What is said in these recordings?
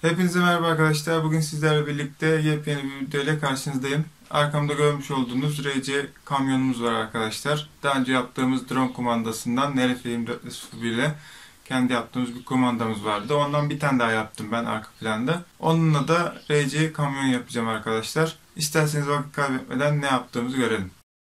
Hepinize merhaba arkadaşlar. Bugün sizlerle birlikte yepyeni bir video ile karşınızdayım. Arkamda görmüş olduğunuz RC kamyonumuz var arkadaşlar. Daha önce yaptığımız drone kumandasından NRF 2401 ile kendi yaptığımız bir kumandamız vardı. Ondan bir tane daha yaptım ben arka planda. Onunla da RC kamyon yapacağım arkadaşlar. İsterseniz vakit kaybetmeden ne yaptığımızı görelim.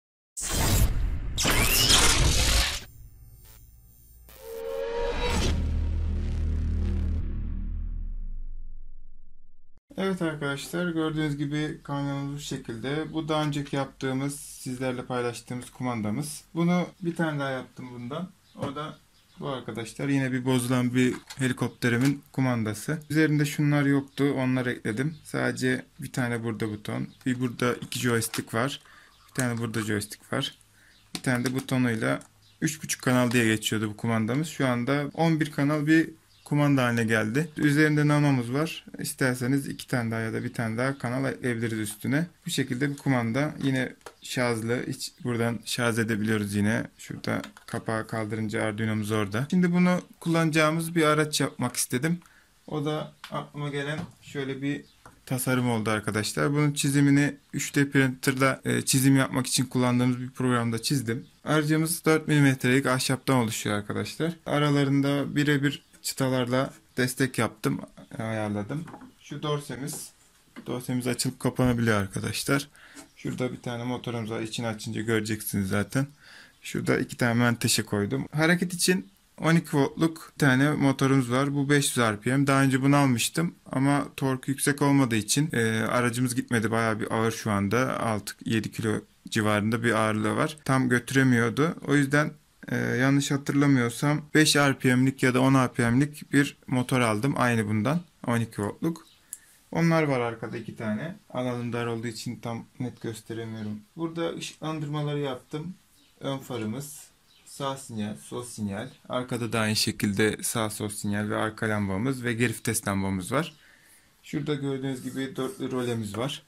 Evet arkadaşlar, gördüğünüz gibi kamyonumuz bu şekilde. Bu daha önceki yaptığımız, sizlerle paylaştığımız kumandamız. Bunu bir tane daha yaptım bundan. O da bu arkadaşlar. Yine bir bozulan bir helikopterimin kumandası. Üzerinde şunlar yoktu. Onları ekledim. Sadece bir tane burada buton. Bir burada iki joystick var. Bir tane burada joystick var. Bir tane de butonuyla 3.5 kanal diye geçiyordu bu kumandamız. Şu anda 11 kanal bir kumanda haline geldi. Üzerinde nanomuz var. İsterseniz iki tane daha ya da bir tane daha kanal ekleyebiliriz üstüne. Bu şekilde bir kumanda. Yine şarjlı. Buradan şarj edebiliyoruz yine. Şurada kapağı kaldırınca Arduino'muz orada. Şimdi bunu kullanacağımız bir araç yapmak istedim. O da aklıma gelen şöyle bir tasarım oldu arkadaşlar. Bunun çizimini 3D printer'da çizim yapmak için kullandığımız bir programda çizdim. Aracımız 4 mm'lik ahşaptan oluşuyor arkadaşlar. Aralarında birebir çıtalarla destek yaptım, ayarladım. Şu dorsemiz açılıp kapanabiliyor arkadaşlar. Şurada bir tane motorumuz var. İçini açınca göreceksiniz zaten. Şurada iki tane menteşe koydum. Hareket için 12 voltluk bir tane motorumuz var. Bu 500 RPM. Daha önce bunu almıştım ama tork yüksek olmadığı için aracımız gitmedi. Bayağı bir ağır şu anda. 6-7 kilo civarında bir ağırlığı var. Tam götüremiyordu. O yüzden yanlış hatırlamıyorsam 5 RPM'lik ya da 10 RPM'lik bir motor aldım. Aynı bundan. 12 voltluk. Onlar var arkada iki tane. Alanım dar olduğu için tam net gösteremiyorum. Burada ışıklandırmaları yaptım. Ön farımız, sağ sinyal, sol sinyal. Arkada da aynı şekilde sağ sol sinyal ve arka lambamız ve geri vites lambamız var. Şurada gördüğünüz gibi dörtlü rolemiz var.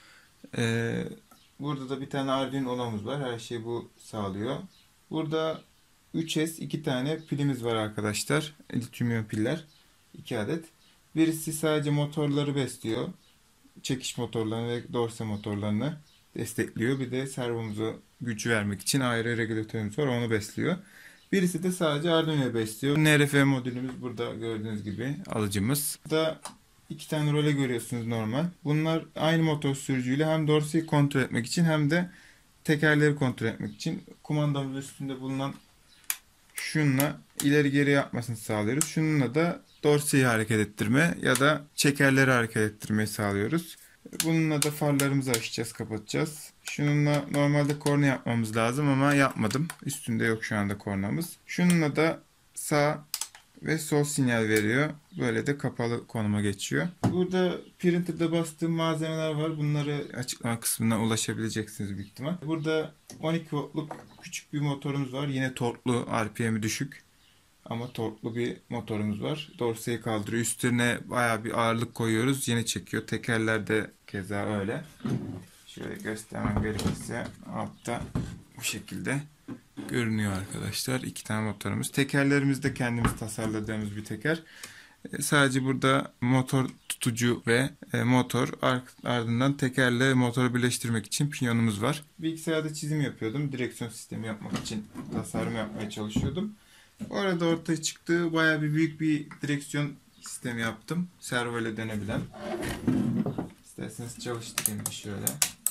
Burada da bir tane Arduino'muz var. Her şeyi bu sağlıyor. Burada 3S 2 tane pilimiz var arkadaşlar. Lityum piller. 2 adet. Birisi sadece motorları besliyor. Çekiş motorlarını ve dorse motorlarını destekliyor. Bir de servomuzu güç vermek için ayrı regülatörümüz var. Onu besliyor. Birisi de sadece Arduino besliyor. NRF modülümüz burada gördüğünüz gibi alıcımız. Burada iki tane role görüyorsunuz normal. Bunlar aynı motor sürücüyle hem dorseyi kontrol etmek için hem de tekerleri kontrol etmek için kumandamız üstünde bulunan şununla ileri geri yapmasını sağlıyoruz. Şununla da dorseyi hareket ettirme ya da çekerleri hareket ettirmeyi sağlıyoruz. Bununla da farlarımızı açacağız, kapatacağız. Şununla normalde korna yapmamız lazım ama yapmadım. Üstünde yok şu anda kornamız. Şununla da sağ ve sol sinyal veriyor. Böyle de kapalı konuma geçiyor. Burada printer'da bastığım malzemeler var. Bunları açıklama kısmına ulaşabileceksiniz büyük ihtimal. Burada 12 voltluk küçük bir motorumuz var. Yine torklu, RPM'i düşük ama torklu bir motorumuz var. Dorseyi kaldırıyor. Üstüne bayağı bir ağırlık koyuyoruz. Yine çekiyor. Tekerler de keza öyle. Şöyle göstermem gerekirse altta bu şekilde görünüyor arkadaşlar. İki tane motorumuz. Tekerlerimiz de kendimiz tasarladığımız bir teker. Sadece burada motor tutucu ve motor, ardından tekerle motoru birleştirmek için piyonumuz var. Bilgisayarda çizim yapıyordum. Direksiyon sistemi yapmak için tasarım yapmaya çalışıyordum. Orada ortaya çıktı. Bayağı bir büyük bir direksiyon sistemi yaptım. Servo ile dönebilen. İsterseniz çalıştırayım şöyle.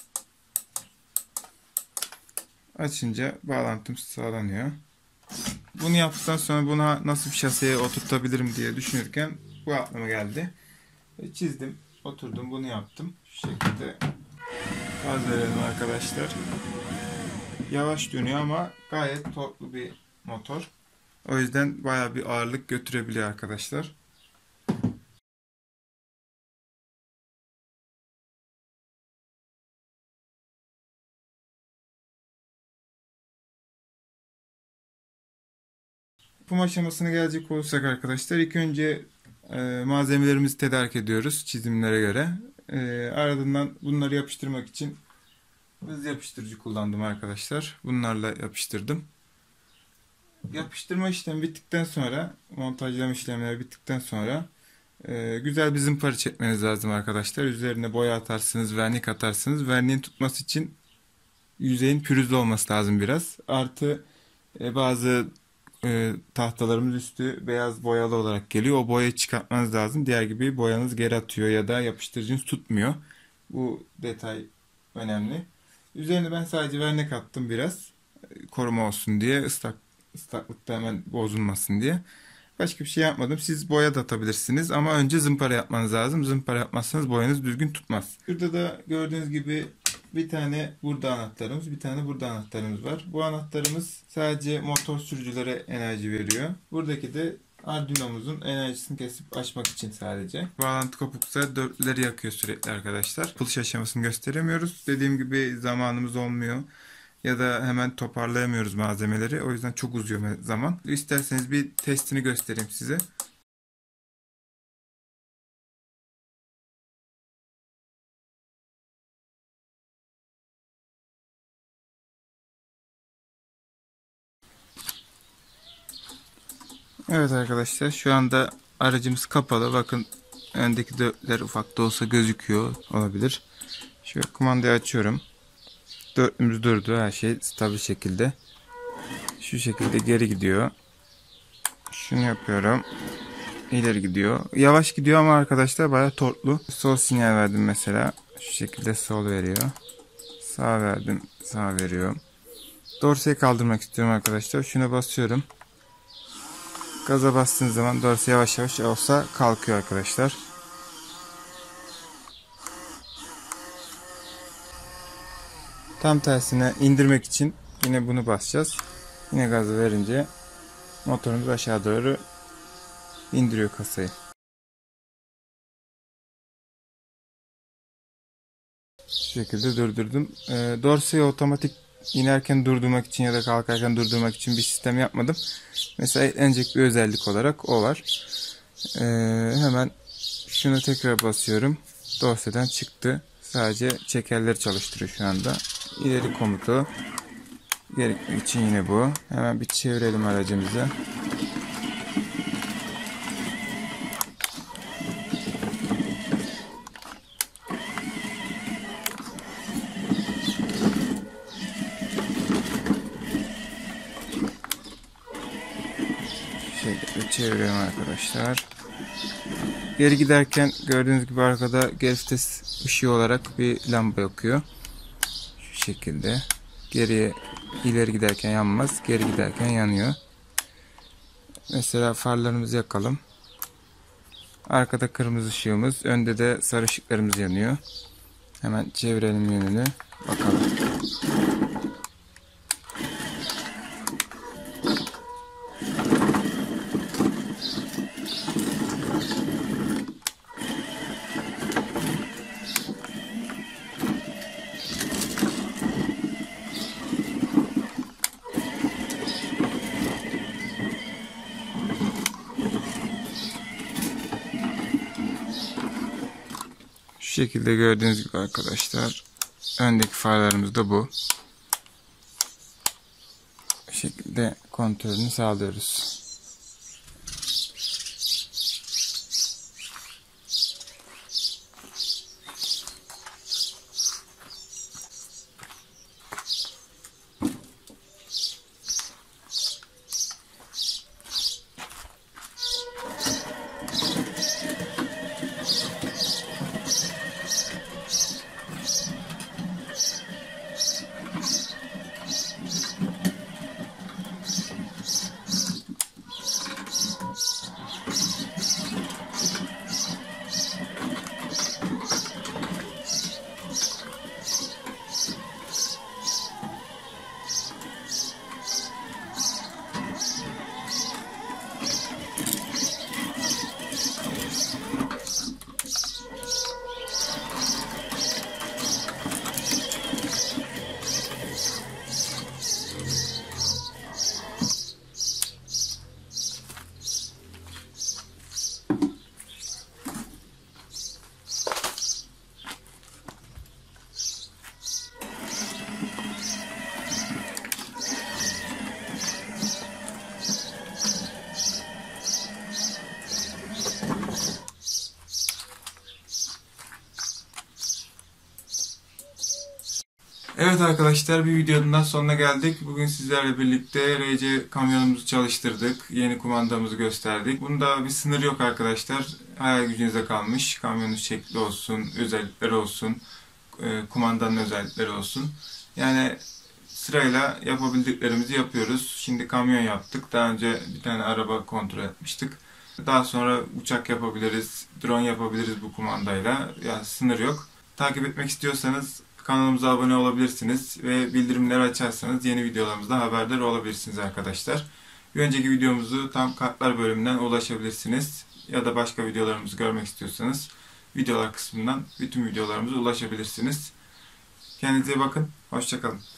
Açınca bağlantım sağlanıyor. Bunu yaptıktan sonra buna nasıl bir şaseye oturtabilirim diye düşünürken bu aklıma geldi. Çizdim, oturdum, bunu yaptım. Şu şekilde gaz verelim arkadaşlar. Yavaş dönüyor ama gayet torklu bir motor. O yüzden bayağı bir ağırlık götürebiliyor arkadaşlar. Yapım aşamasına gelecek olursak arkadaşlar ilk önce malzemelerimizi tedarik ediyoruz çizimlere göre. Ardından bunları yapıştırmak için hız yapıştırıcı kullandım arkadaşlar. Bunlarla yapıştırdım. Yapıştırma işlemi bittikten sonra, montajlama işlemleri bittikten sonra Güzel bir zımpara çekmeniz lazım arkadaşlar. Üzerine boya atarsınız, vernik atarsınız. Verniğin tutması için yüzeyin pürüzlü olması lazım biraz. Artı bazı tahtalarımız üstü beyaz boyalı olarak geliyor. O boyayı çıkartmanız lazım. Diğer gibi boyanız geri atıyor ya da yapıştırıcınız tutmuyor. Bu detay önemli. Üzerine ben sadece vernik attım biraz. Koruma olsun diye. Islaklıkta hemen bozulmasın diye. Başka bir şey yapmadım. Siz boya da atabilirsiniz ama önce zımpara yapmanız lazım. Zımpara yapmazsanız boyanız düzgün tutmaz. Şurada da gördüğünüz gibi bir tane burada anahtarımız, bir tane burada anahtarımız var. Bu anahtarımız sadece motor sürücülere enerji veriyor. Buradaki de Arduino'muzun enerjisini kesip açmak için sadece. Bağlantı kopuksa dörtleri yakıyor sürekli arkadaşlar. Yapılış aşamasını gösteremiyoruz. Dediğim gibi zamanımız olmuyor. Ya da hemen toparlayamıyoruz malzemeleri. O yüzden çok uzuyor zaman. İsterseniz bir testini göstereyim size. Evet arkadaşlar, şu anda aracımız kapalı. Bakın öndeki dörtler ufak da olsa gözüküyor olabilir. Şöyle kumandayı açıyorum. Dörtlümüz durdu. Her şey stabil şekilde. Şu şekilde geri gidiyor. Şunu yapıyorum. İleri gidiyor. Yavaş gidiyor ama arkadaşlar bayağı torklu. Sol sinyal verdim mesela. Şu şekilde sol veriyor. Sağ verdim. Sağ veriyor. Dorseyi kaldırmak istiyorum arkadaşlar. Şuna basıyorum. Gaza bastığınız zaman dorse yavaş yavaş olsa kalkıyor arkadaşlar. Tam tersine indirmek için yine bunu basacağız. Yine gazı verince motorumuz aşağı doğru indiriyor kasayı. Şu şekilde durdurdum. Dorseyi otomatik inerken durdurmak için ya da kalkarken durdurmak için bir sistem yapmadım. Mesela eklenecek bir özellik olarak o var. Hemen şunu tekrar basıyorum. Dorseden çıktı. Sadece çekerleri çalıştırıyor şu anda. İleri komutu. Geri için yine bu. Hemen bir çevirelim aracımızı. Şöyle çevirelim arkadaşlar. Geri giderken gördüğünüz gibi arkada geri vites ışığı olarak bir lamba yakıyor. Şu şekilde. İleri giderken yanmaz. Geri giderken yanıyor. Mesela farlarımızı yakalım. Arkada kırmızı ışığımız. Önde de sarı ışıklarımız yanıyor. Hemen çevirelim yönünü. Bakalım. Şu şekilde gördüğünüz gibi arkadaşlar, öndeki farlarımız da bu. Bu şekilde kontrolünü sağlıyoruz. Evet arkadaşlar, bir videonun daha sonuna geldik. Bugün sizlerle birlikte RC kamyonumuzu çalıştırdık. Yeni kumandamızı gösterdik. Bunda bir sınır yok arkadaşlar. Hayal gücünüze kalmış. Kamyonun şekli olsun, özellikleri olsun, kumandanın özellikleri olsun. Yani sırayla yapabildiklerimizi yapıyoruz. Şimdi kamyon yaptık. Daha önce bir tane araba kontrol etmiştik. Daha sonra uçak yapabiliriz, drone yapabiliriz bu kumandayla. Yani sınır yok. Takip etmek istiyorsanız kanalımıza abone olabilirsiniz ve bildirimleri açarsanız yeni videolarımızdan haberdar olabilirsiniz arkadaşlar. Bir önceki videomuzu tam kartlar bölümünden ulaşabilirsiniz. Ya da başka videolarımızı görmek istiyorsanız videolar kısmından bütün videolarımıza ulaşabilirsiniz. Kendinize iyi bakın. Hoşça kalın.